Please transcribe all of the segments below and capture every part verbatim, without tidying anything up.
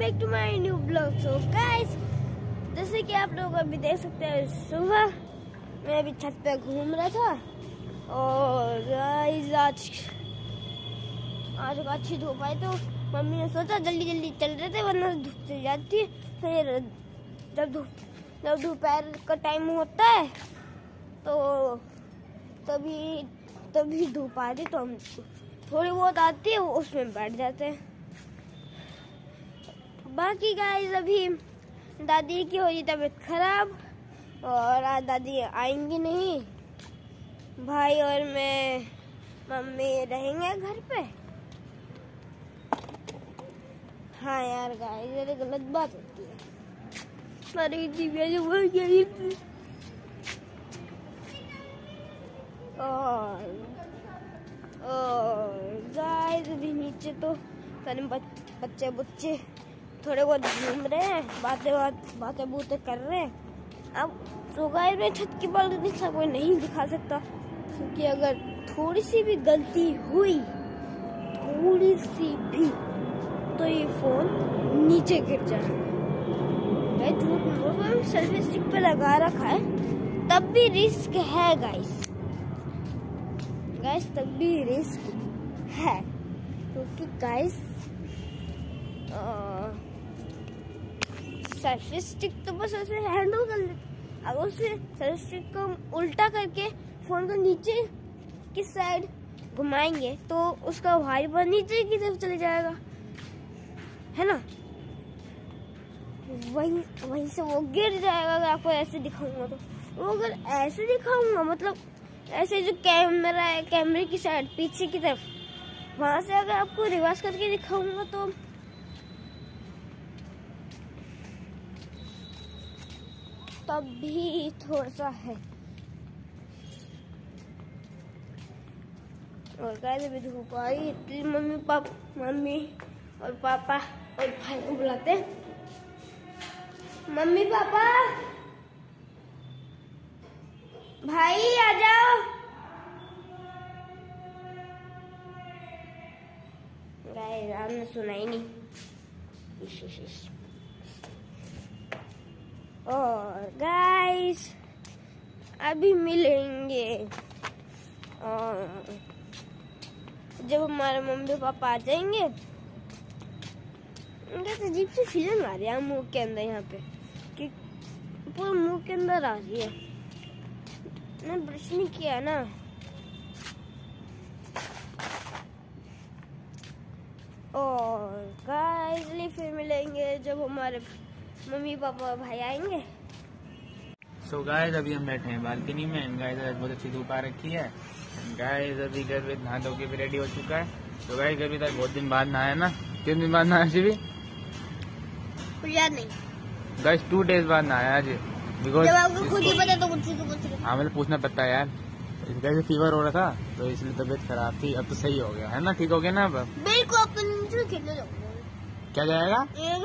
Back to my new blog. So guys, जैसे कि आप लोग अभी देख सकते हैं, सुबह मैं अभी छत पे घूम रहा था और गाइस आज आज अच्छी धूप आई तो मम्मी ने सोचा जल्दी जल्दी चल रहे थे वरना धूप चल जाती है। फिर जब धूप जब दोपहर का टाइम होता है तो तभी तभी धूप आती तो हम थोड़ी बहुत आती है उसमें बैठ जाते हैं। बाकी गाइस अभी दादी की हो रही तबीयत खराब और आज दादी आएंगी नहीं, भाई और मैं मम्मी रहेंगे घर पे। हाँ यार गाइस, ये गलत बात होती है। हमारी टीवी जो बढ़ गई और और गाइस अभी नीचे तो बच्चे बच्चे थोड़े बहुत घूम रहे हैं, बातें बात बातें बूतें कर रहे हैं। अब तो गाइस मैं छत की बालकनी से कोई नहीं दिखा सकता क्योंकि अगर थोड़ी सी भी गलती हुई थोड़ी सी भी तो ये फोन नीचे गिर जाएगा। सेल्फी स्टिक पे लगा रखा है तब भी रिस्क है गाइस गाइस तब भी रिस्क है क्योंकि गाइस सेल्फी स्टिक तो बस ऐसे हैंडल कर लेते, अगर उसे सेल्फी स्टिक को उल्टा करके फोन को नीचे की साइड घुमाएंगे तो उसका वाइपर नीचे की तरफ चले जाएगा, है ना। वहीं वहीं से वो गिर जाएगा। अगर आपको ऐसे दिखाऊंगा तो वो अगर ऐसे दिखाऊंगा मतलब ऐसे जो कैमरा है कैमरे की साइड पीछे की तरफ वहां से अगर आपको रिवर्स करके दिखाऊंगा तो तब भी थोड़ा सा है। और गाइस अभी धूप आई इसलिए मम्मी पापा मम्मी और पापा और भाई को बुलाते हैं। मम्मी पापा भाई आ जाओ। गाइस आपने सुना ही नहीं। इश, इश, इश। और गाइस अभी मिलेंगे और जब हमारे मम्मी पापा आ जाएंगे। अजीब सी फीलिंग आ रही है मुंह के अंदर, यहाँ पे कि पूरे मुंह के अंदर आ रही है। मैंने ब्रश नहीं किया ना। और गाइस फिर मिलेंगे जब हमारे मम्मी पापा भाई आएंगे। सो so गाइस अभी हम बैठे हैं बालकनी में एंड गाइस आज बहुत अच्छी धूप आ रखी है। गाइस अभी गर्वित नहा धो के भी रेडी हो चुका है। तो गाइस गर्वित आज बहुत दिन बाद नहाया ना। कितने दिन बाद नहाया शिवी? याद नहीं गाइस टू डेज बाद नहाया आज बिकॉज जब आपको खुद ही पता तो मुझसे क्यों पूछ रहे हो? हाँ मतलब पूछना पड़ता है यार। गाइस फीवर हो रहा था तो इसलिए तबीयत खराब थी, अब तो सही हो गया है ना, ठीक हो गया ना अब? बिल्कुल अब तो नीचे खेलने जाऊंगा। क्या जाएगा?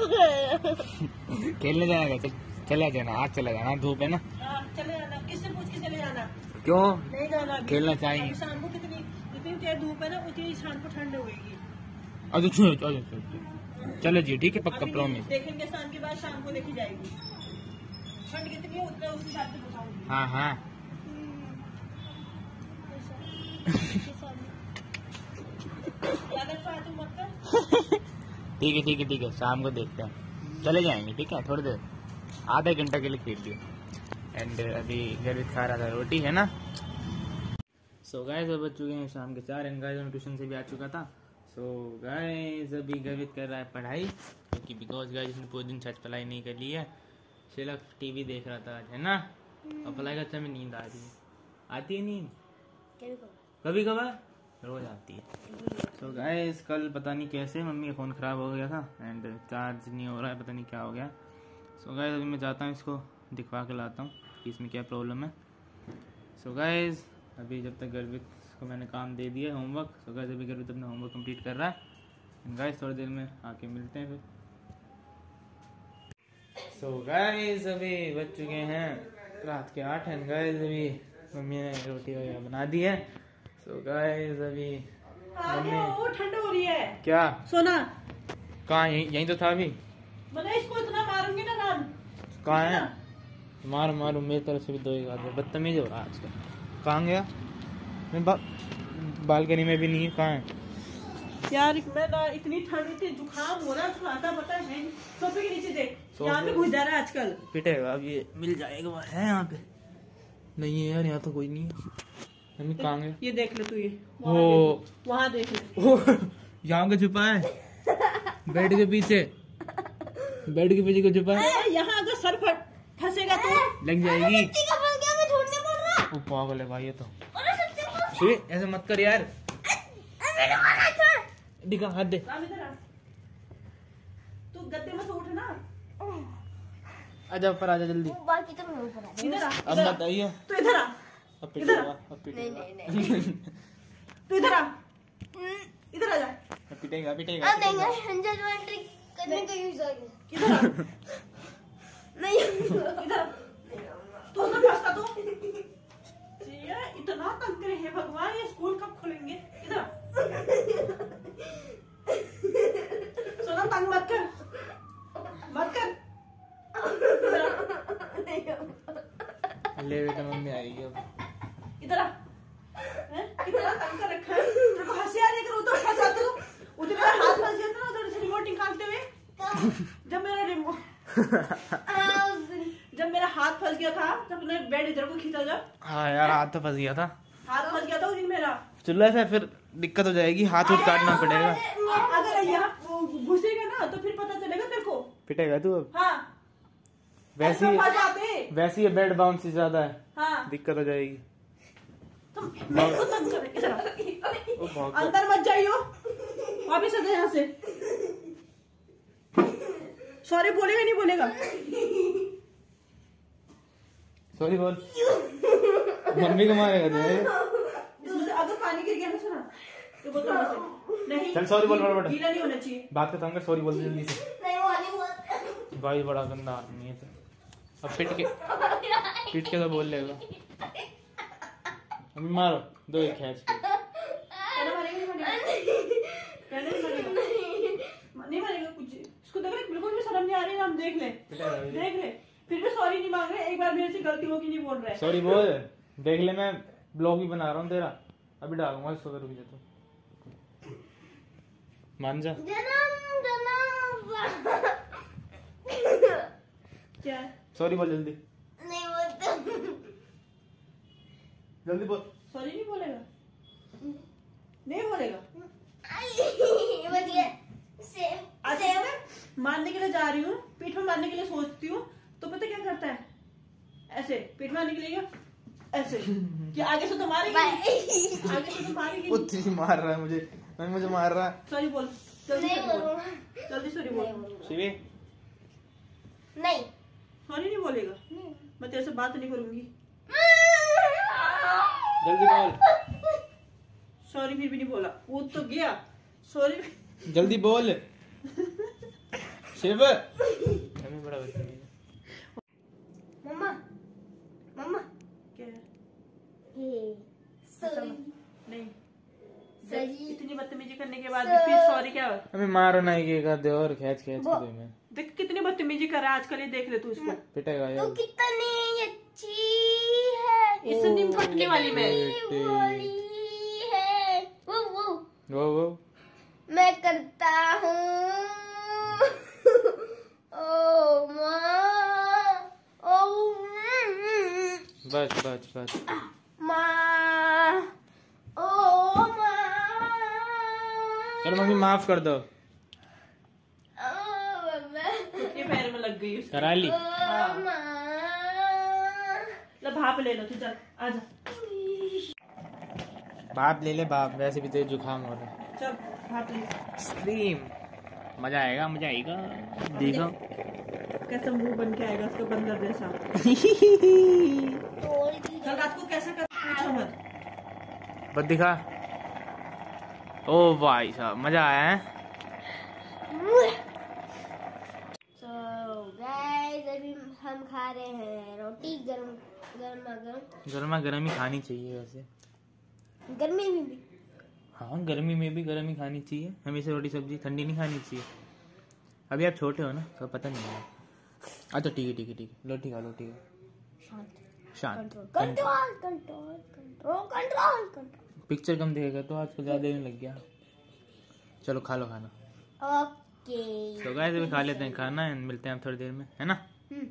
खेलने जाएगा? चल चला जाना, आज चला जाना, धूप है ना। चले जाना, किससे पूछ के चले जाना? क्यों नहीं जाना, खेलना चाहिए। शाम को कितनी जितनी तेज धूप है ना उतनी शाम को ठंड होगी। अच्छा अच्छा चलो जी ठीक है, पक्का प्रॉमिस। देखेंगे शाम के बाद, शाम को देखी जाएगी ठंड कितनी है उतना उस हिसाब से बताऊंगी। हाँ हाँ ठीक है ठीक है ठीक है, शाम को देखते हैं, चले जाएंगे ठीक है, थोड़ी देर आधा घंटा के लिए खेल लिया। एंड अभी घर भी खा रहा था रोटी, है ना। सो so गाइस अब बज चुके हैं शाम के चार एंड गाइस मैं ट्यूशन से भी आ चुका था। सो so गाइस अभी गर्वित कर रहा है पढ़ाई क्योंकि बिकॉज गाइस इसने पूरे दिन छत पढ़ाई नहीं कर ली है, सिर्फ टीवी देख रहा था आज, है ना। और पढ़ाई करते में नींद आ रही है, आती है नींद कभी कभार, रोज आती है। सो so गाइस कल पता नहीं कैसे मम्मी का फ़ोन ख़राब हो गया था एंड चार्ज नहीं हो रहा है, पता नहीं क्या हो गया। सो so गाइस अभी मैं जाता हूँ इसको दिखवा के लाता हूँ कि इसमें क्या प्रॉब्लम है। सो so गाइस अभी जब तक गर्वित को मैंने काम दे दिया होमवर्क, सो so गाइस अभी गर्वित अपना होमवर्क कंप्लीट कर रहा है। गाइस थोड़ी देर में आके मिलते हैं फिर। सो so गाइस अभी बज चुके हैं रात के आठ एंड गाइस अभी मम्मी ने रोटी वगैरह बना दी है। सो so गाइस अभी मम्मी ठंड हो रही है क्या सोना कहाँ यहीं यहीं तो था अभी। मैंने इसको इतना मारूंगी ना राम। कहाँ है? मार मारू मेरी तरफ से भी दो एक आदमी बदतमीज हो रहा है आजकल। कहाँ गया? मैं बा, बालकनी में भी नहीं है। कहाँ है यार? मैं ना इतनी ठंड थी, जुकाम हो रहा है, आता पता है। सोफे के नीचे देख, यहाँ पे घुस जा रहा है आजकल। पिटेगा अब ये। मिल जाएगा है यहाँ पे? नहीं है यार, यहाँ तो कोई नहीं है। मम्मी कहाँ गए? ये देख ले तू, ये ओ वहाँ देख ले। यहाँ के छुपा है बेड के पीछे। बेड के पीछे को छुपा है। यहाँ अगर सर फट फंसेगा तो लग जाएगी। वो पागल है भाई ये तो। ऐसे मत कर यार। दिखा हाथ दे। तू गद्दे में से उठ ना। आजा ऊपर आजा जल्दी। बाकी तो मैं ऊपर आ जाऊंगी। इधर आ, अब मत आइए। तू इधर आ, अब पिटेगा अब पिटेगा। नहीं नहीं नहीं तू इधर आ, इधर आ जा। अब पिटेगा पिटेगा अब देंगे हंड्रेड वन ट्रिक करने का यूज आ गया। इधर आ, नहीं इधर आ। तू ना फंसता तू। ये इतना तंग करे है भगवान, ये स्कूल कब खुलेंगे? इधर आ। सोना तंग मत कर, मत कर। ले बेटा मम्मी आएगी अब। इधर आ। हैं? कितना तंग कर रखा है। तेरे को हंसी आ रही है? उधर फंसा तू, उधर मेरा हाथ फंस गया था ना, उधर से रिमोट निकालते हुए। जब मेरा रिमोट जब मेरा हाथ फंस गया था, जब तूने बेड इधर को खींचा, जब हाँ यार हाथ तो फंस गया था। हाथ फंस गया था उस दिन मेरा। चलो ऐसा फिर दिक्कत हो जाएगी, हाथ उठ काटना पड़ेगा। अगर यहाँ घुसेगा ना तो फिर पता चलेगा तेरे को। पिटेगा तू अब। हाँ वैसे ऐसा ही फंस जाते। वैसे ही बेड बाउंस से ज्यादा है, हाँ दिक्कत हो जाएगी। तुम मेरे को तंग कर, इधर आ। ओ भाग। अंदर मत जाइयो, वापिस आ जा यहाँ से। सॉरी बोलेगा नहीं बोलेगा? सॉरी बोल। मम्मी को मारेगा तू। इसमें से अगर पानी गिर गया ना सुना तो बोल थोड़ा से नहीं। चल सॉरी बोल फटाफट। गीला नहीं होना चाहिए। बात खत्म कर, सॉरी बोल जल्दी से। नहीं वो नहीं बोलते। भाई बड़ा गंदा आदमी है तो। अब पिट के पिट के तो बोल लेगा। अभी मारो दो एक खींच के। कहना मारेगा नहीं मारेगा? कहना नहीं मारेगा? नहीं मारेगा कुछ। इसको देख रहे बिल्कुल भी शर्म नहीं आ रही। हम देख ले देख ले फिर भी सॉरी नहीं मांग रहे। एक बार मेरे से गलती होगी नहीं बोल रहे। सॉरी बोल। देख ले मैं ब्लॉग भी बना रहा हूँ तेरा, अभी डालूंगा इसको। रुक जा तू, मान जा। जन्म जन्म क्या? सॉरी बोल जल्दी नहीं बोलते। जल्दी बोल। सॉरी नहीं बोलेगा? नहीं बोलेगा? बच गया। सेव अच्छा मैं मारने के लिए जा रही हूँ, पीठ में मारने के लिए सोचती हूँ तो पता क्या करता है? ऐसे पीठ मारने के लिए ऐसे कि आगे से तो मारेगी, आगे से तो मारेगी। पुत्री मार रहा है मुझे, मैं मुझे मार रहा है। सॉरी बोल जल्दी, नहीं सॉरी बोल बोलूंगा। जल्दी, सॉरी बोल। शिवी नहीं सॉरी नहीं बोलेगा? मैं तेरे से बात नहीं करूंगी। जल्दी बोल। सॉरी फिर भी नहीं बोला, वो तो गया। सॉरी जल्दी बोल। शिव हमें बड़ा बदतमीज है। मम्मा मम्मा क्या है? ये सॉरी नहीं सही। इतनी बदतमीजी करने के बाद भी फिर सॉरी क्या? हमें मारो नहीं के कर दे और खींच खींच के दे। मैं देख कितनी बदतमीजी कर रहा है आजकल, ये देख ले तू इसको। पिटेगा तो यार। कितनी अच्छी है। इससे नहीं फटने वाली मैं। वाली है वो वो वो वो मैं करता हूँ। ओ माँ ओ बस बस बस। माँ ओ माँ। चलो मम्मी माफ कर दो। ये पैर में लग गई उसके। करा ली। ले भाप ले लो तू, चल आजा। बाप ले ले बाप, वैसे भी तेरे जुकाम हो रहा है। चल भाप ले। आइसक्रीम मजा आएगा मजा आएगा। देखो कैसा मुंह बन के आएगा उसका बंदर जैसा। कल रात को कैसा कर पूछो मत। बस दिखा। ओ भाई साहब मजा आया है। So guys, अभी हम खा रहे हैं रोटी गरम गर्मा गर्म। गर्मा गर्म ही खानी चाहिए वैसे। गर्मी में भी। हाँ गर्मी में भी गर्म ही खानी चाहिए, हमेशा रोटी सब्जी ठंडी नहीं खानी चाहिए। अभी आप छोटे हो ना तो पता नहीं है। अच्छा ठीक है ठीक है ठीक है, लो ठीक है लो ठीक है। शांत शांत। Control control control control control. Picture कम देखेगा तो आजकल ज्यादा देने लग गया। चलो खा लो खाना। ओके तो गाइस अभी खा लेते हैं खाना एंड मिलते हैं थोड़ी देर में, है ना।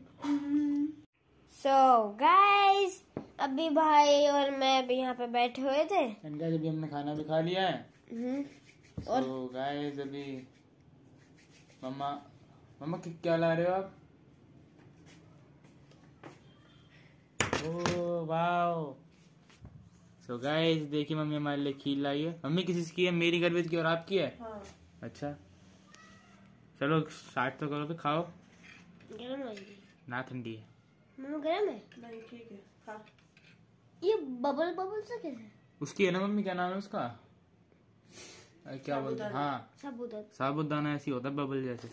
सो गाइस अभी भाई और मैं अभी यहाँ पे बैठे हुए थे एंड गाइस अभी हमने खाना भी खा लिया है। हम्म, तो गाइस अभी मम्मा मम्मा कि- क्या ला रहे हो आप? Oh wow. सो गाइस देखिए मम्मी हमारे लिए खीर लाई है। मम्मी किसी की है? मेरी गर्वित की और आपकी है। हाँ। अच्छा चलो स्टार्ट तो करो, फिर खाओ। गरम हो गई ना ठंडी है। मम्मी गरम है नहीं ठीक है खा। ये बबल बबल सा कैसे उसकी है ना मम्मी, क्या नाम है उसका? अरे क्या बोलते हैं? हाँ साबुदाना साबुदाना ऐसी होता है बबल जैसे।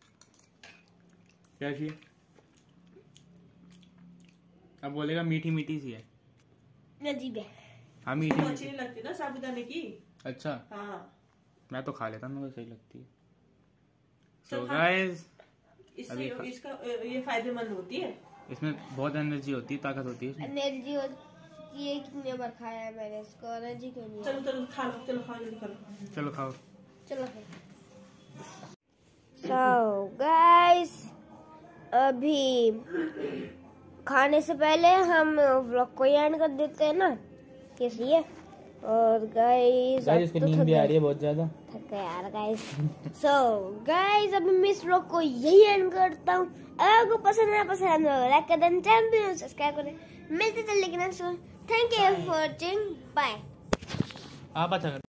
क्या चाहिए? अब बोलेगा मीठी मीठी सी है। अजीब है हाँ मीठी वो अच्छी मीठी। नहीं लगती ना साबुदाने की। अच्छा हाँ मैं तो खा लेता हूँ, मेरे को सही लगती है। चल सो खा। गाइस इससे अभी खा- इसका ये फायदेमंद होती है। इसमें बहुत एनर्जी होती है, ताकत होती है इसमें। एनर्जी होती है। कितने बार खाया है मैंने इसको, एनर्जी क्यों नहीं है? चलो चलो खा लो, चलो खाओ जल्दी करो। चलो खाओ। चलो सो गाइस अभी खाने से पहले हम व्लॉग को एंड कर देते हैं ना, कैसी है। और गाइस गाइस इसको नींद भी आ रही है बहुत ज्यादा। थक गए यार गाइस। सो गाइस अभी मैं इस व्लॉग को यही एंड करता हूँ। अगर आपको पसंद है पसंद है लाइक कर देना, चैनल को सब्सक्राइब करें। मिलते चलने के next one. Thank you for watching, bye. आप अच्छा कर